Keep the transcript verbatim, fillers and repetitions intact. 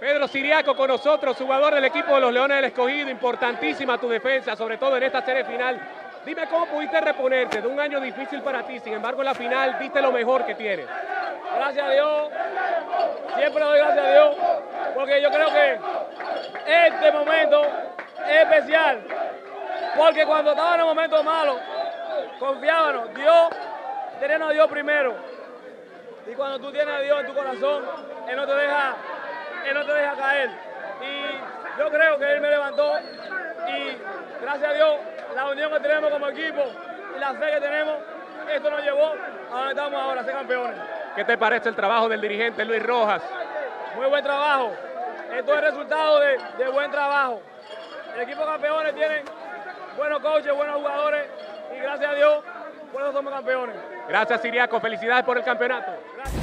Pedro Siriaco con nosotros, jugador del equipo de los Leones del Escogido, importantísima tu defensa, sobre todo en esta serie final. Dime cómo pudiste reponerte de un año difícil para ti, sin embargo en la final diste lo mejor que tienes. Gracias a Dios, siempre doy gracias a Dios, porque yo creo que este momento es especial, porque cuando estaba en el momento malo, confiábamos, Dios, teníamos a Dios primero, y cuando tú tienes a Dios en tu corazón, Él no te deja, Él no te deja caer, y yo creo que Él me levantó, y gracias a Dios, la unión que tenemos como equipo, y la fe que tenemos, esto nos llevó a donde estamos ahora, a ser campeones. ¿Qué te parece el trabajo del dirigente Luis Rojas? Muy buen trabajo. Esto es resultado de, de buen trabajo. El equipo de campeones tiene buenos coaches, buenos jugadores y gracias a Dios, por eso somos campeones. Gracias, Siriaco. Felicidades por el campeonato. Gracias.